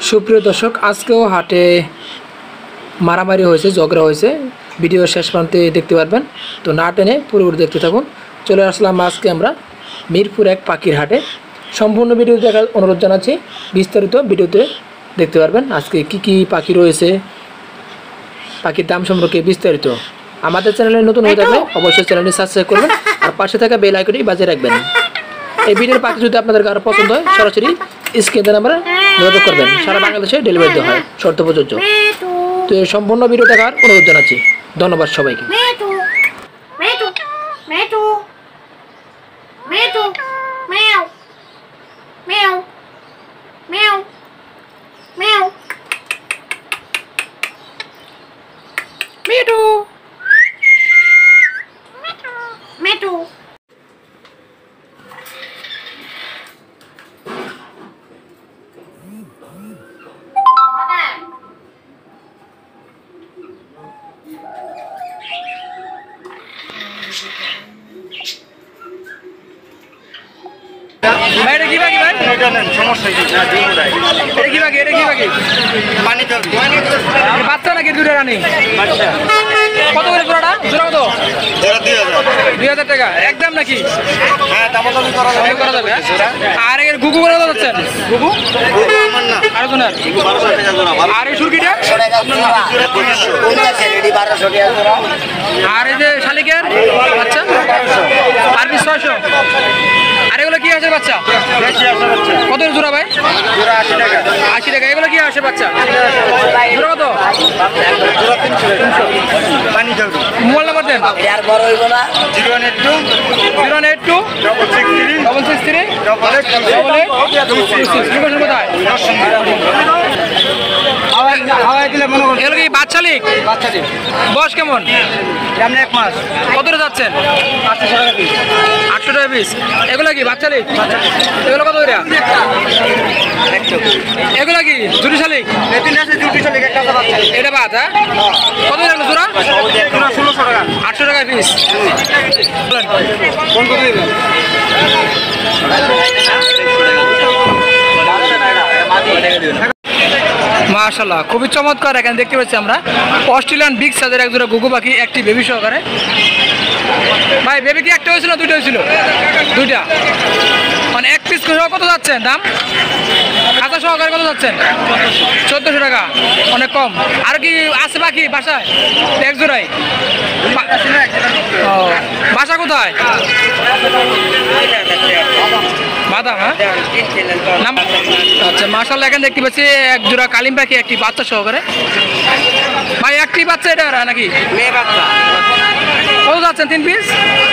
সুপ্রিয় দর্শক, আজকেও হাটে মারামারি হয়েছে, ঝগড়া হয়েছে। ভিডিও শেষ প্রান্তে দেখতে পারবেন, তো না টেনে পুরোপুরি দেখতে থাকুন। চলে আসলাম আজকে আমরা মিরপুর এক পাখির হাটে। সম্পূর্ণ ভিডিও দেখার অনুরোধ জানাচ্ছি, বিস্তারিত ভিডিওতে দেখতে পারবেন। আজকে কি কি পাখি রয়েছে, পাখির দাম সম্পর্কে বিস্তারিত। আমাদের চ্যানেলে নতুন হয়ে থাকলে অবশ্যই চ্যানেলটি সাবস্ক্রাইব করবেন আর পাশে থাকা বেল আইকনটি বাজিয়ে রাখবেন। এই ভিডিওর পাখি যদি আপনাদের আরও পছন্দ হয়, সরাসরি স্ক্রিনে নাম্বারে যোগাযোগ করবেন। সারা বাংলাদেশে ডেলিভারি দেওয়া হয়, শর্ত প্রযোজ্য। তো এই সম্পূর্ণ ভিডিও দেখার অনুরোধ জানাচ্ছি। ধন্যবাদ সবাইকে। বাচ্চা নাকি দুটো রানি? কত করে জোড়াটা? জোড়া কত? 2000 টাকা একদম নাকি? করা যাবে। আর এর গুগু করে যাচ্ছেন? গুগু আর জোনার। আর এই সুরকিটা? আর এই যে শালিকের বাচ্চা আর 600। আর এগুলো কি আছে বাচ্চা? কত জোড়া ভাই? 80 টাকা। এগুলো কি আসে বাচ্চা? জোড়া কত? মোবাইল নাম্বার দেন। 082 663 কোথায়? এগুলো কি বাচ্চা লিক? বয়স কেমন? 1 মাস। কত যাচ্ছেন? 800 টাকা পিস। এগুলো কি বাচ্চা লিক? এগুলো কত করে? এগুলো কি জুটি শালিক? এটা বাদ। হ্যাঁ, কত লাগলো জোড়া? 1600 টাকা। 800 টাকা পিস। মাশাআল্লাহ, খুবই চমৎকার। এখানে দেখতে পাচ্ছি আমরা অস্ট্রেলিয়ান বিগ সাইজের এক জোড়া গুগু পাখি, একটি বেবি সহকারে। ভাই বেবি কি একটা হয়েছিল দুইটা হয়েছিল? দুইটা। মানে এক পিস কত যাচ্ছেন দাম? খাতা সহকারে কত যাচ্ছেন? 1400 টাকা, অনেক কম। আর কি আছে পাখি বাসায়? এক জোড়াই। বাসা কোথায়? বাদাম। হ্যাঁ, আচ্ছা মাশাআল্লাহ। এখানে দেখতে পাচ্ছি এক জোড়া কালিম পাখি, একটি বাচ্চা সহকারে। ভাই একটি বাচ্চা এটা নাকি মেয়ে বাচ্চা? কত যাচ্ছেন? 3 পিস।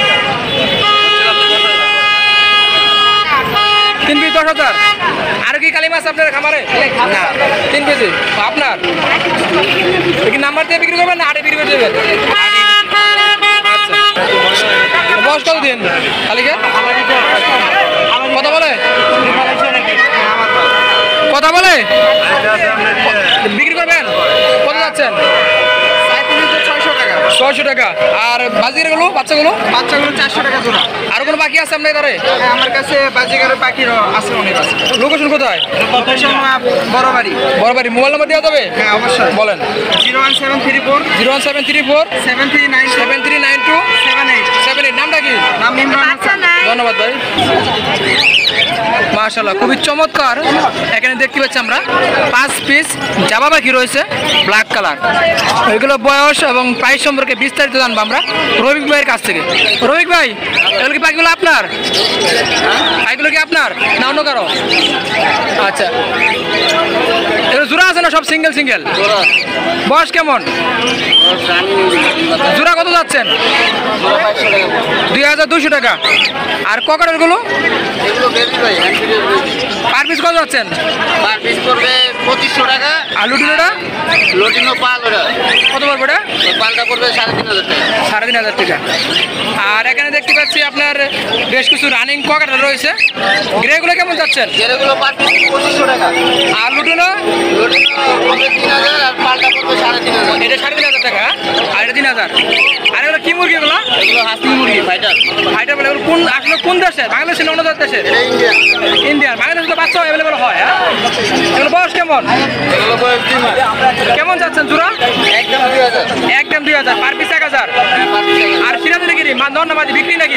3 পিস 10,000। আর কি কালিম আছে আপনার খামারে? 3 পিস আপনার কি নাম্বার দিয়ে বিক্রি করবেন না আড়ে বিক্রি করে দেবেন? বয়স কত দিন কালিকে? কথা বলে কথা বলে বিক্রি করবেন? কত যাচ্ছেন? 600 টাকা। আর বাজিগারগুলো বাচ্চাগুলো? 400 টাকা জোড়া। আর কোনো বাকি আছে আপনার ধারে? আমার কাছে বাজিগারের পাখি আছে অনেক আছে। লোকেশন কোথায়? Location Barabari. Barabari. Mobile number দেওয়া যাবে? হ্যাঁ অবশ্যই বলেন। 01734 7392 78। নামটা কি? নাম ইমরান হাসান। ধন্যবাদ ভাই। মাশাআল্লাহ, খুবই চমৎকার। এখানে দেখতে পাচ্ছি আমরা 5 পিস জাবা পাখি রয়েছে, ব্ল্যাক কালার। এগুলো বয়স এবং প্রাইস সম্পর্কে বিস্তারিত জানবো আমরা রফিক ভাইয়ের কাছ থেকে। রফিক ভাই, এগুলো কি পাখিগুলো আপনার? পাখিগুলো কি আপনার না অন্য কারো? আচ্ছা, এগুলো জোড়া আছে না সব সিঙ্গেল সিঙ্গেল? বয়স কেমন? জোড়া কত যাচ্ছেন? 2200 টাকা। আর ককারেরগুলো? পার পিস কত যাচ্ছেন? পার পিস পড়বে 2500 টাকা। আর লুটিনোটা? লুটিনো পাল কত পড়বে? ওটা পালটা পড়বে 3500 টাকা। 3500 টাকা। আর এখানে দেখতে পাচ্ছি আপনার বেশ কিছু রানিং ককার রয়েছে। গ্রেগুলো কেমন যাচ্ছেন? গ্রেগুলো পার পিস 2500 টাকা। আর লুটিনো? লুটিনো 3000 আর পালটা পড়বে 3500। এটা 3500 টাকা আর এটা 3000। আর এগুলো কি মুরগি? এগুলো হাসি মুরগি, ফাইটার। ফাইটার বলে কোন আসলে কোন দেশে? বাংলাদেশের না অন্য দেশের? ইন্ডিয়ান। ইন্ডিয়ান। বাংলাদেশে তো বাচ্চা অ্যাভেলেবল হয়। হ্যাঁ, এগুলো বয়স কেমন কেমন যাচ্ছেন জোড়া? একদম 2000 পার পিস 1000। আর সিরাজের কি নন্নাবাদি বিক্রি নাকি?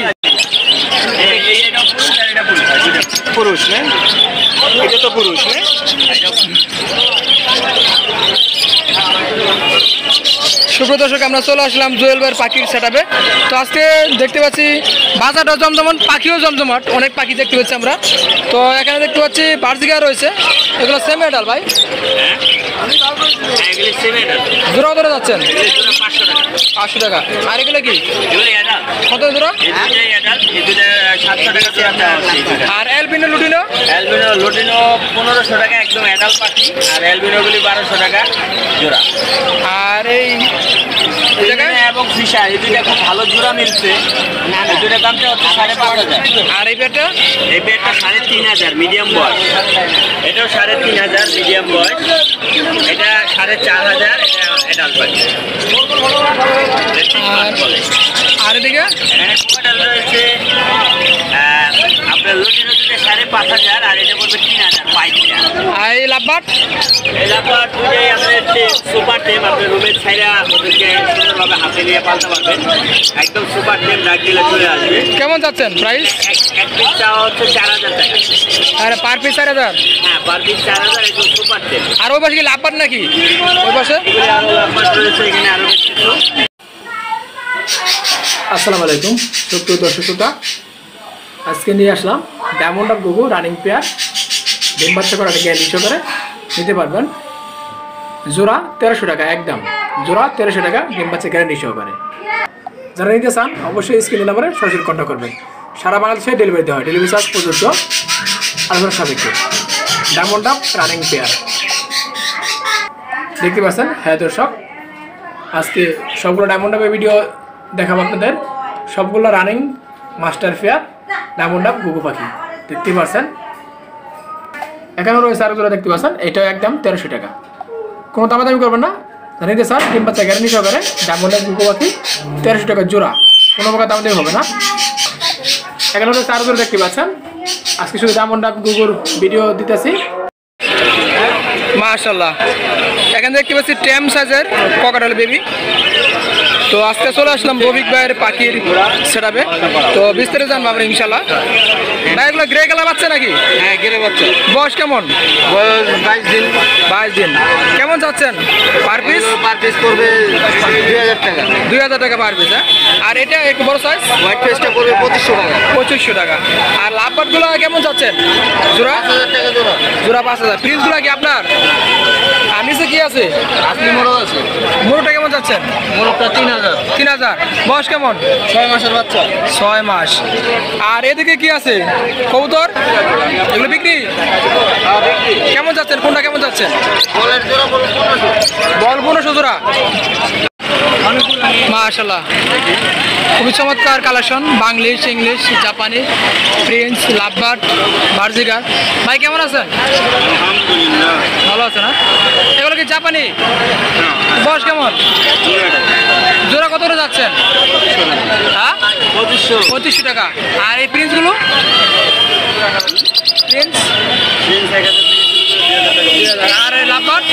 পুরুষ না, এটা তো পুরুষ না। সুপ্রদর্শক, আমরা চলে আসলাম জুয়েল ভাইয়ের পাখির সেটআপে। তো আজকে দেখতে পাচ্ছি বাজারটা জমজমাট, পাখিও জমজমাট, অনেক পাখি দেখতে পাচ্ছি আমরা। তো এখানে দেখতে পাচ্ছি বার্জিকা রয়েছে, এগুলো সেম এডাল ভাই, জোড়া ধরে যাচ্ছেন 500 টাকা। আর এগুলো কি কত জোড়া? আর এলবিনো লুটিনো? লুটিনো 1500 টাকা একদম অ্যাডাল্ট পাখি, আর এলবিনোগুলি 1200 টাকা জোড়া। আর এই জায়গায় এবং ফিশার এই দুইটা খুব ভালো জোড়া মিলছে, এই দুইটার দামটা হচ্ছে 5500। আর এই পেটটা? এই পেটটা 3500 মিডিয়াম বয়, এটাও 3500 মিডিয়াম বয়, এটা 4500 এটা অ্যাডাল্ট পাখি। আর এদিকে রয়েছে আপনার লুটিনো দুটো 5500, আর এটা বলবে 3000 পাইটা। আর এই লাভবাট? এই লাভবাট দুটোই আমাদের সুপার টেম, আপনার রুমের ছাইরা ওদেরকে সুন্দরভাবে হাতে নিয়ে পালতে পারবেন, একদম সুপার টেম, ডাক দিলে চলে আসবে। কেমন যাচ্ছেন প্রাইস? এক পিস চাওয়া হচ্ছে 4000 টাকা। আর পার পিস 4000? হ্যাঁ, পার পিস 4000, একদম সুপার টেম। আর ওই পাশে কি লাভবাট নাকি? ওই পাশে আরো লাভবাট রয়েছে, এখানে আরো বেশ কিছু। আসসালামু আলাইকুম সুপ্রিয় দর্শক শ্রোতা, আজকে নিয়ে আসলাম ডায়মন্ড অফ গুগু রানিং পেয়ার, ডিম বাচ্চা করা গ্যারান্টি সহকারে নিতে পারবেন। জোড়া 1300 টাকা, একদম জোড়া 1300 টাকা, ডিম বাচ্চা গ্যারান্টি সহকারে। যারা নিতে চান অবশ্যই স্ক্রিনের নাম্বারে সরাসরি কন্ট্যাক্ট করবেন। সারা বাংলাদেশে ডেলিভারি দেওয়া হয়, ডেলিভারি চার্জ প্রযোজ্য, আলোচনা সাপেক্ষে। ডায়মন্ড অফ রানিং পেয়ার দেখতে পাচ্ছেন। হ্যাঁ দর্শক, আজকে সবগুলো ডায়মন্ড অফের ভিডিও দেখাবো আপনাদের, সবগুলো running master pair diamond of গুগু পাখি দেখতে পাচ্ছেন। এখানেও রয়েছে আরো জোড়া দেখতে পাচ্ছেন, এটাও একদম 1300 টাকা, কোনো দামাদামি করবেন না। জানিয়ে স্যার ডিম বাচ্চা গ্যারান্টি সহকারে ডায়মন্ড অফ গুগু পাখি 1300 টাকা জোড়া, কোনো প্রকার দামাদামি হবে না। এখানে রয়েছে আরো জোড়া দেখতে পাচ্ছেন, আজকে শুধু ডায়মন্ড অফ গুগুর ভিডিও দিতেছি। মাশাআল্লাহ, এখানে দেখতে পাচ্ছি টেম সাইজের ককাটেল বেবি। তো আজকে চলে আসলাম রবিক ভাইয়ের পাখির সেটআপে, তো বিস্তারিত জানবো আমরা ইনশাল্লাহ। ভাই এগুলো গ্রে কালার বাচ্চা নাকি? হ্যাঁ, গেরে বাচ্চা। বয়স কেমন? বয়স 22 দিন। 22 দিন। কেমন যাচ্ছেন পার পিস? পার পিস করবে 2000 টাকা। 2000 টাকা পার পিস। হ্যাঁ, আর এটা একটু বড় সাইজ হোয়াইট ফেসটা করবে 2500 টাকা। 2500 টাকা। আর লাভবাটগুলো কেমন যাচ্ছেন জোড়া? 5000 টাকা জোড়া। জোড়া 5000। প্রিন্সগুলো কি আপনার? আর নিচে কি আছে? আসলি মোরগ আছে। মোরগটা কেমন যাচ্ছেন? মোরগটা 3000। 3000। বয়স কেমন? 6 মাসের বাচ্চা। 6 মাস। আর এদিকে কি আছে? কবুতর, এগুলো বিক্রি? কেমন যাচ্ছেন? কোনটা কেমন যাচ্ছেন? বলের জোড়া বল 1500। বল 1500 জোড়া। মাশাআল্লাহ, খুবই চমৎকার কালেকশন, বাংলিশ, ইংলিশ, জাপানি, প্রিন্স, লাভবার্ড, বার্জিকার। ভাই কেমন আছেন? আলহামদুলিল্লাহ। ভালো আছে না? এগুলো কি জাপানি? বয়স কেমন? জোড়া কত করে যাচ্ছেন? হ্যাঁ, 2500 টাকা। আর এই প্রিন্সগুলো? প্রিন্স আর এই লাভবার্ড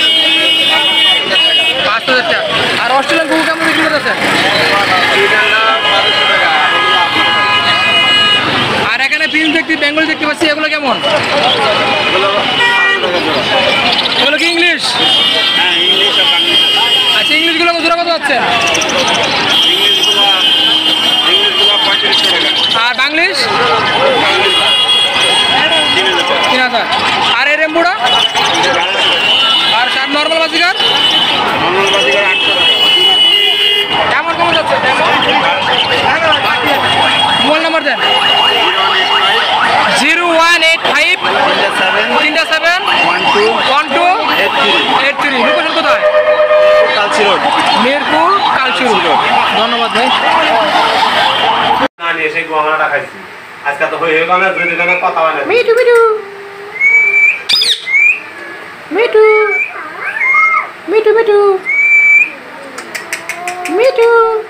5000 টাকা। আর অস্ট্রেলিয়ান গুগু কেমন বিক্রি করতেছেন? আর এখানে প্রিন্স দেখতে, বেঙ্গলি দেখতে পাচ্ছি, এগুলো কেমন? এগুলো কি ইংলিশ? হ্যাঁ, ইংলিশ আর বাংলা। আচ্ছা, ইংলিশগুলো জোড়া কত যাচ্ছেন? ইংলিশগুলো 3500 টাকা। আর বাংলিশ? 3000 টাকা। 3000। আর এই রেম্বুটা? আর নর্মাল বাজিকার? নরমাল বাজিকার 800 টাকা। কেমন কেমন যাচ্ছে? মোবাইল নাম্বার দেন। 0185 37 12 83। লোকেশন কোথায়? Kalshi road, Mirpur Kalshi road. ধন্যবাদ ভাই। না নিয়ে সেই গোয়ামাটা খাইছি আজকে তো হয়ে গেল না, দুই দিনের কথা হয় না। মিঠু মিঠু মিঠু মিঠু মিঠু মিঠু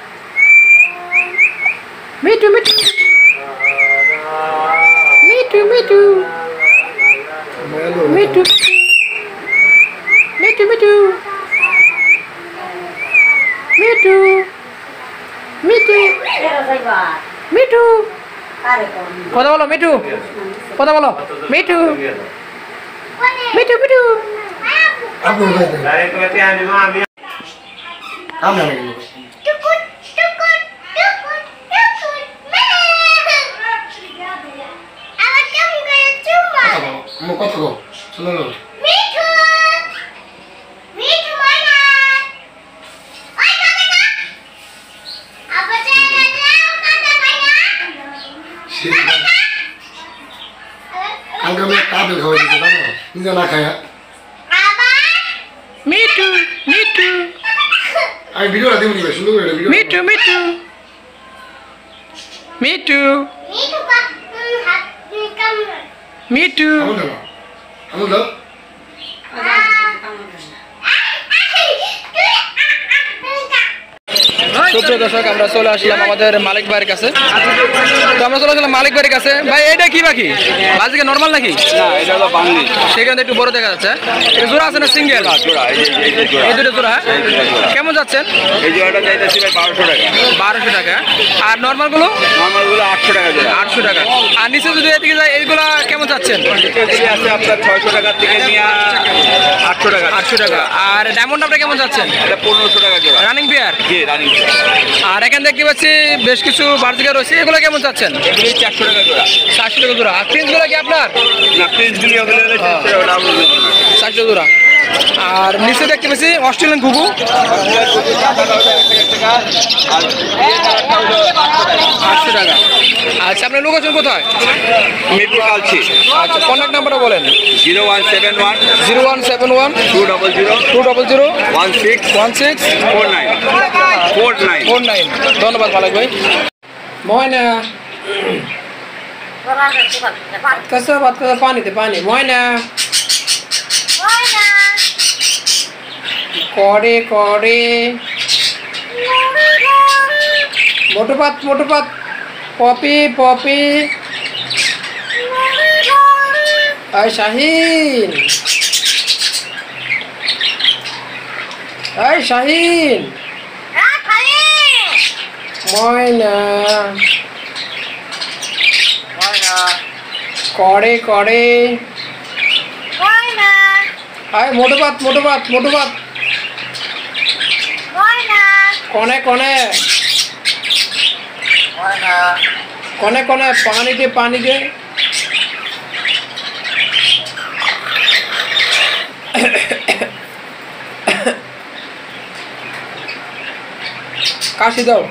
মিঠু মিঠু মিঠু মিঠু মিঠু মিঠু মিঠু মিঠু মিঠু মিঠু কথা বলো মিঠু কথা বলো মিঠু মিঠু মিঠু মিঠু মিঠু মিঠু মিঠু মিঠু মিঠু সুপ্রিয় দর্শক আমরা চলে আসলাম আমাদের মালিক ভাইয়ের কাছে তো আমরা চলে আসলাম মালিক ভাইয়ের কাছে ভাই এটা কি পাখি বাজিকে নরমাল নাকি সেখানে একটু বড় দেখা যাচ্ছে এটা জোড়া আছে না সিঙ্গেল এই দুটো জোড়া কেমন যাচ্ছেন এই জোড়াটা চাইতেছি ভাই 1200 টাকা 1200 টাকা আর নরমাল গুলো 800 টাকা জোড়া 800 টাকা আর নিচে যদি এদিকে যায় এইগুলা কেমন যাচ্ছেন আছে আপনার 600 টাকা থেকে নিয়ে 800 টাকা 800 টাকা আর ডায়মন্ড আপনি কেমন যাচ্ছেন এটা 1500 টাকা জোড়া রানিং বিয়ার জি রানিং আর এখানে দেখতে পাচ্ছি বেশ কিছু বার্জিকা রয়েছে এগুলো কেমন যাচ্ছেন এগুলি 400 টাকা জোড়া 400 টাকা জোড়া আর প্রিন্সগুলো কি আপনার না প্রিন্সগুলি হলে 400 জোড়া আর নিচে দেখতে পাচ্ছি অস্ট্রেলিয়ান ঘুঘু 800 টাকা আচ্ছা আপনার লোকেশন কোথায় মিরপুর কালচি আচ্ছা কন্ট্যাক্ট নাম্বারটা বলেন 0171 0171 200 200 16 49 49 ধন্যবাদ মালিক ভাই ময়না कसं बात कसं पाणी ते पाणी ময়না করে করে মোটো পাত পপি পপি আয় শাহিন আয় শাহিন ময়না করে করে আয় মোটো পাত কনে কনে কনে কনে পানি দে কাশি দাও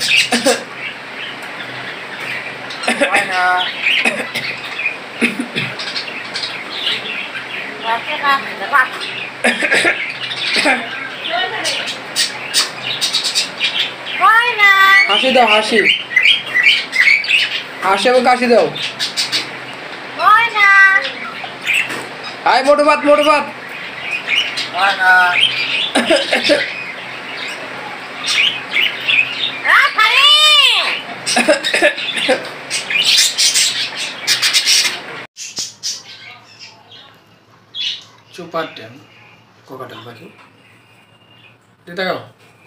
হাসি দাও হাসি এবং কাশি দাও আয় মোটো ভাত সুপার ট্যাম কোকাটেল পাখি দেখাও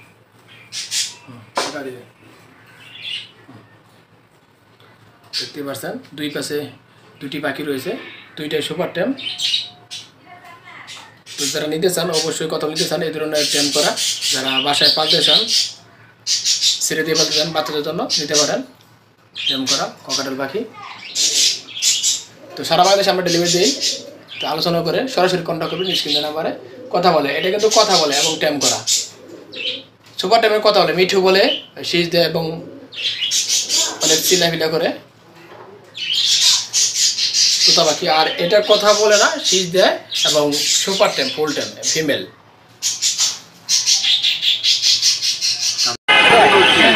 দেখতে পাচ্ছেন দুই পাশে দুটি পাখি রয়েছে দুইটাই সুপার ট্যাম তো যারা নিতে চান অবশ্যই কথা নিতে চান এই ধরনের ট্যাম করা যারা বাসায় পালতে চান ছেড়ে দিয়ে পালতে চান বাচ্চাদের জন্য নিতে পারেন ট্যাম করা কোকাটেল পাখি তো সারা বাংলাদেশে আমরা ডেলিভারি দিই তো আলোচনা করে সরাসরি কন্ট্যাক্ট করবেন স্ক্রিনে নাম্বারে কথা বলে এটা কিন্তু কথা বলে এবং ট্যাম করা সুপার ট্যামের কথা বলে মিঠু বলে শীষ দেয় এবং অনেক চিল্লাফিলা করে তোতা পাখি আর এটার কথা বলে না শীষ দেয় এবং সুপার ট্যাম ফুল ট্যাম ফিমেল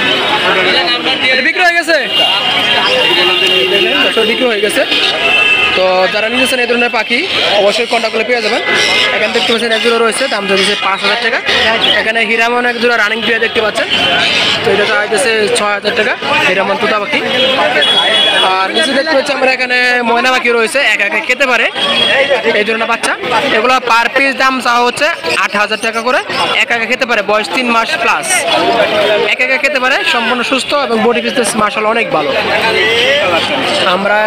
বিক্রি হয়ে গেছে তো যারা নিয়েছেন এই ধরনের পাখি অবশ্যই কন্ট্যাক্ট করলে পেয়ে যাবেন। এখানে দেখতে পাচ্ছেন এক জোড়া রয়েছে, দাম চলছে 5,000 টাকা। এখানে হিরামন এক জোড়া রানিং পেয়ে দেখতে পাচ্ছেন, তো এটা চাইতেছে 6,000 টাকা হিরামন তোতা পাখি। আর নিচে দেখতে পাচ্ছি আমরা এখানে ময়না পাখি রয়েছে, একা একা খেতে পারে এই ধরনের বাচ্চা। এগুলো পার পিস দাম চাওয়া হচ্ছে 8,000 টাকা করে। একা একা খেতে পারে, বয়স 3 মাস প্লাস, একা একা খেতে পারে, সম্পূর্ণ সুস্থ এবং বডি ফিটনেস মাশাআল্লাহ অনেক ভালো। আমরা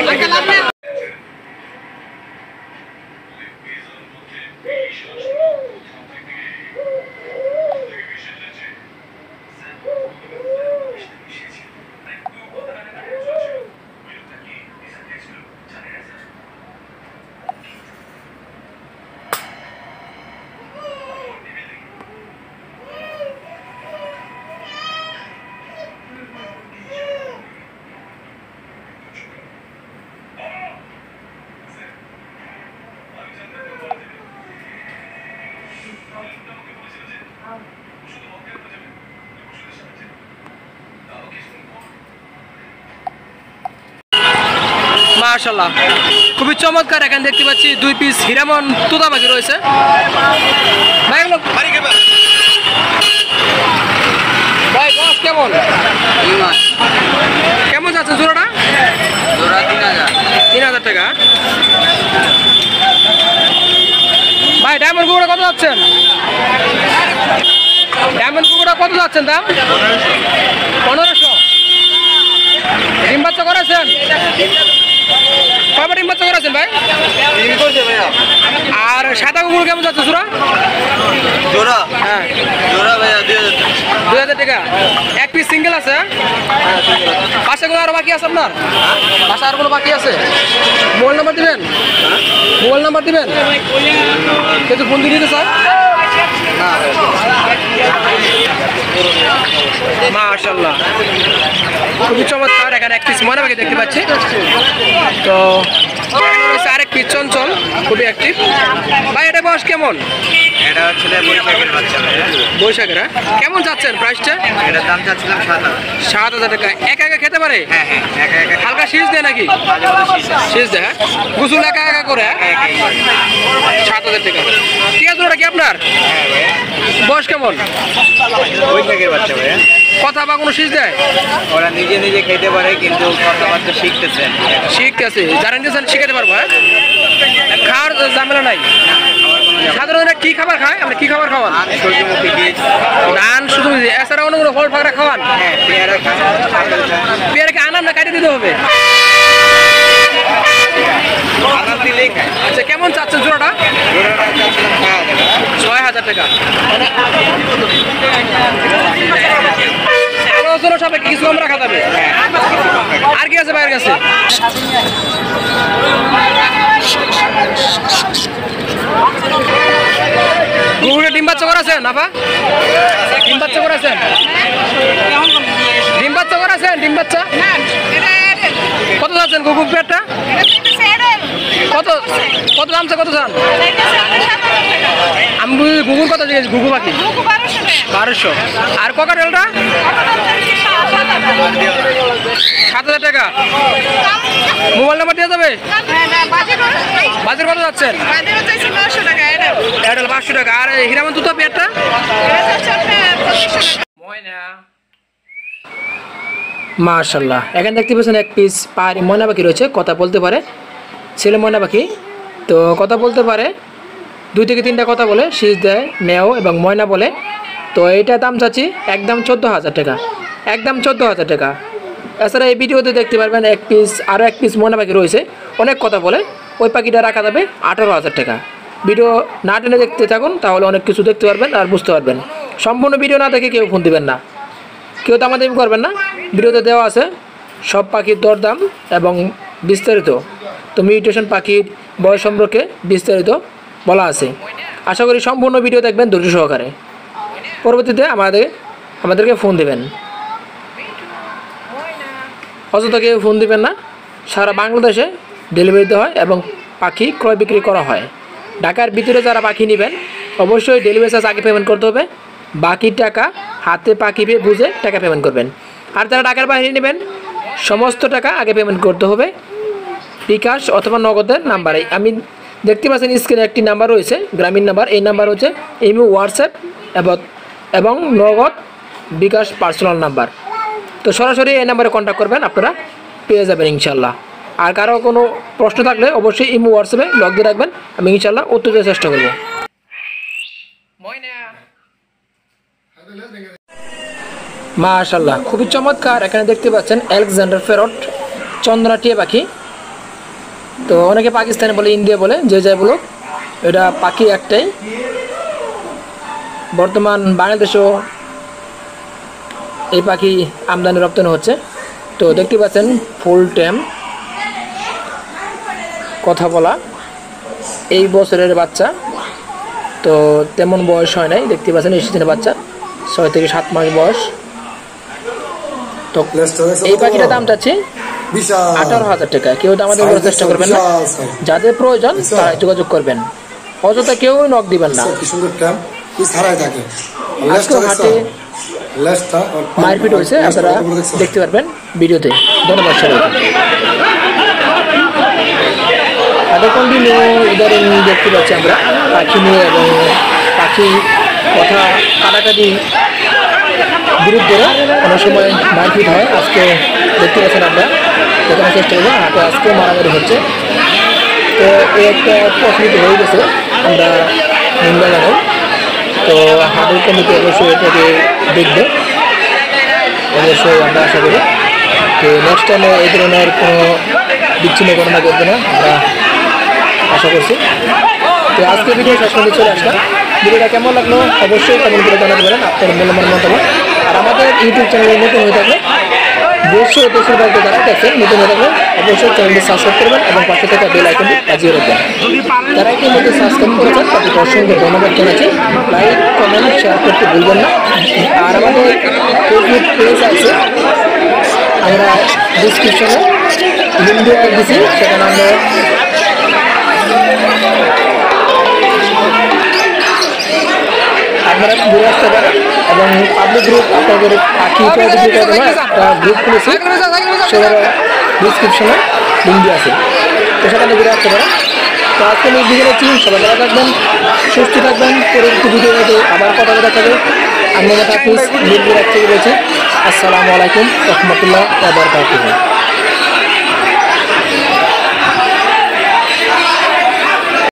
মাশাআল্লাহ খুবই চমৎকার। এখানে দেখতে পাচ্ছি 2 পিস হিরামন তোতা পাখি রয়েছে। ভাই বস কেমন কেমন যাচ্ছে জোড়াটা? জোড়া 3,000 টাকা। ভাই ডায়মন্ড কুকুরটা কত যাচ্ছেন? ডায়মন্ড কুকুরটা কত যাচ্ছেন দাম? 1500। ডিম বাচ্চা করেছেন? কয়বার ডিম বাচ্চা করেছেন ভাই? আর সাদা কুকুর কেমন যাচ্ছে জোড়া? জোড়া হ্যাঁ জোড়া ভাইয়া 2,000 টাকা। এক পিস সিঙ্গেল আছে? পাশে কোনো আরো বাকি আছে আপনার? পাশে আর কোনো বাকি আছে? মোবাইল নাম্বার দিবেন? মোবাইল নাম্বার দিবেন? কিন্তু ফোন দিয়ে দিতে স্যার। মাশাআল্লাহ খুবই চমৎকার। এখানে এক পিস ময়না পাখি দেখতে পাচ্ছি। তো এখানে রয়েছে আরেক পিস চঞ্চল, খুবই অ্যাক্টিভ। ভাই এটা বয়স কেমন? এটা হচ্ছে বৈশাখের বাচ্চা। বৈশাখের কেমন যাচ্ছেন প্রাইসটা? এটার দাম চাচ্ছিলাম 7,000 টাকা। একা একা খেতে পারে? হ্যাঁ একা একা হালকা শীষ দেয় নাকি? শীষ দেয়, হ্যাঁ গোসল একা একা করে। 7,000 টাকা। টিয়া জোড়া কি আপনার? বয়স কেমন? বৈশাখের বাচ্চা ভাইয়া। কথা বা কোনো শীষ দেয়? ওরা নিজে নিজে খেতে পারে, কিন্তু কথাবার্তা শিখতেছে। শিখতেছে, যারা নিয়েছেন শিখাতে পারবো। হ্যাঁ খাওয়ার ঝামেলা নাই। সাধারণত কি খাবার খায়? আপনি কি খাবার খাওয়ান? সূর্যমুখী বীজ, ধান শুধু, এছাড়া অন্য কোনো ফল ফাঁকড়া খাওয়ান? হ্যাঁ পেয়ারা খায়। পেয়ারাকে আনাম না কাটিয়ে দিতে হবে? আনার দিলেই খায়। আচ্ছা কেমন চাচ্ছেন জোড়াটা? জোড়াটা চাচ্ছিলাম 6,000 টাকা। আলোচনা সাপেক্ষে কিছু কম রাখা যাবে। আর কি আছে ভাইয়ের কাছে? গুগলে ডিম বাচ্চা করেছেন আপা? ডিম বাচ্চা করেছেন? ডিম বাচ্চা করেছেন? ডিম বাচ্চা কত যাচ্ছেন গুগু পেয়ারটা? কত কত দামছে? কত চান? আমি গুগুর কথা জিজ্ঞেস। গুগু পাখি 1200। আর ককাটেলটা? 7,000 টাকা। মোবাইল নাম্বার দেওয়া যাবে? বাজার কত যাচ্ছেন? এয়ারটেল 500 টাকা। আর হিরামন তুতা পেয়ারটা? মাশাআল্লাহ এখানে দেখতে পাচ্ছেন এক পিস পাহাড়ি ময়না পাখি রয়েছে, কথা বলতে পারে, ছেলে ময়না পাখি। তো কথা বলতে পারে, 2 থেকে 3টা কথা বলে, শীষ দেয়, মেও এবং ময়না বলে। তো এইটা দাম চাচ্ছি একদম 14,000 টাকা, একদম 14,000 টাকা। এছাড়া এই ভিডিওতে দেখতে পারবেন এক পিস, আরও এক পিস ময়না পাখি রয়েছে, অনেক কথা বলে, ওই পাখিটা রাখা যাবে 18,000 টাকা। ভিডিও না টেনে দেখতে থাকুন, তাহলে অনেক কিছু দেখতে পারবেন আর বুঝতে পারবেন। সম্পূর্ণ ভিডিও না দেখে কেউ ফোন দিবেন না, কেউ দামাদামি করবেন না। ভিডিওতে দেওয়া আছে সব পাখির দরদাম এবং বিস্তারিত। তো মিউটেশন পাখির বয়স সম্পর্কে বিস্তারিত বলা আছে। আশা করি সম্পূর্ণ ভিডিও দেখবেন ধৈর্য সহকারে। পরবর্তীতে আমাদেরকে ফোন দেবেন, অযথা কেউ ফোন দিবেন না। সারা বাংলাদেশে ডেলিভারি দেওয়া হয় এবং পাখি ক্রয় বিক্রি করা হয়। ঢাকার ভিতরে যারা পাখি নেবেন অবশ্যই ডেলিভারি চার্জ আগে পেমেন্ট করতে হবে, বাকি টাকা হাতে পাখি পেয়ে বুঝে টাকা পেমেন্ট করবেন। আর যারা ঢাকার বাইরে নেবেন সমস্ত টাকা আগে পেমেন্ট করতে হবে, বিকাশ অথবা নগদের নাম্বারে আমি দেখতে পাচ্ছেন স্ক্রিনে একটি নাম্বার রয়েছে গ্রামীণ নাম্বার। এই নাম্বার হচ্ছে ইমো হোয়াটসঅ্যাপ এবং নগদ বিকাশ পার্সোনাল নাম্বার। তো সরাসরি এই নাম্বারে কন্ট্যাক্ট করবেন, আপনারা পেয়ে যাবেন ইনশাল্লাহ। আর কারো কোনো প্রশ্ন থাকলে অবশ্যই ইমো হোয়াটসঅ্যাপে লগ দিয়ে রাখবেন, আমি ইনশাল্লাহ উত্তর দেওয়ার চেষ্টা করব। মাশাআল্লাহ, খুবই চমৎকার। এখানে দেখতে পাচ্ছেন আলেকজান্ডার প্যারট চন্দনা টিয়া পাখি। তো অনেকে পাকিস্তানে বলে, ইন্ডিয়া বলে, যে যাই বলুক, এটা পাখি একটাই। বর্তমান বাংলাদেশেও এই পাখি আমদানি রপ্তানি হচ্ছে। তো দেখতে পাচ্ছেন ফুল টাইম কথা বলা, এই বছরের বাচ্চা। তো তেমন বয়স হয় নাই, দেখতে পাচ্ছেন এই সিজনের বাচ্চা 6 থেকে 7 মাস বয়স। তো এই পাখিটার দাম চাচ্ছি 18,000 টাকা। কেউ তো আমাদের বলার চেষ্টা করবেন না, যাদের প্রয়োজন তারা যোগাযোগ করবেন, অযথা কেউ নক দিবেন না। আজকে হাটে মারপিট হয়েছে, আপনারা দেখতে পারবেন ভিডিওতে। ধন্যবাদ সবাইকে। হাটে কন্টিনিউ উদাহরণ দেখতে পাচ্ছি আমরা পাখি নিয়ে, এবং পাখি কথা কাটাকাটি বিরুদ্ধে অনেক সময় মারপিট হয়। আজকে দেখতে পাচ্ছেন আমরা দেখানোর চেষ্টা করবো, হাতে আজকে মারামারি হচ্ছে। তো এই একটা প্রচলিত হয়ে গেছে, আমরা নিন্দা জানাই। তো হাটের কমিটি অবশ্যই এটাকে দেখবে, অবশ্যই আমরা আশা করি। তো নেক্সট টাইমে এই ধরনের কোনো বিচ্ছিন্ন ঘটনা করবে না, আমরা আশা করছি। তো আজকে ভিডিও শেষ পর্যন্ত চলে আসলাম। ভিডিওটা কেমন লাগলো অবশ্যই কমেন্ট করে জানাতে পারেন আপনার মূল্যবান মতামত। আর আমাদের ইউটিউব চ্যানেলে নতুন হয়ে থাকলে দেশের বাড়িতে যারা দেখেন নতুন হয়ে থাকলে অবশ্যই চ্যানেলটি সাবস্ক্রাইব করবেন এবং পাশে থাকা বেল আইকনটি বাজিয়ে রাখবেন। যারা ইতিমধ্যে সাবস্ক্রাইব করেছেন তাদেরকে অসংখ্য ধন্যবাদ জানাচ্ছি। লাইক কমেন্ট শেয়ার করতে ভুলবেন না। আর আমাদের ফেসবুক পেজ আছে, আমরা ডিসক্রিপশনে লিঙ্ক দিয়ে দিচ্ছি, সেখানে আমরা আপনারা ঘুরে আসতে পারেন। এবং পাবলিক গ্রুপ আপনাদের পাখি একটা গ্রুপ খুলেছি, সেখানে ডিসক্রিপশনে লিঙ্ক দিয়ে আছে, তো সেখানে ঘুরে আসতে পারেন। তো আজকে আমি বিকেলে চিন, সবাই ভালো থাকবেন, সুস্থ থাকবেন। পরবর্তী ভিডিওতে আবার কথা বলা থাকবে। আমি হাফিজ, বলছি আসসালামু আলাইকুম রহমতুল্লাহ ওয়া বারাকাতুহু।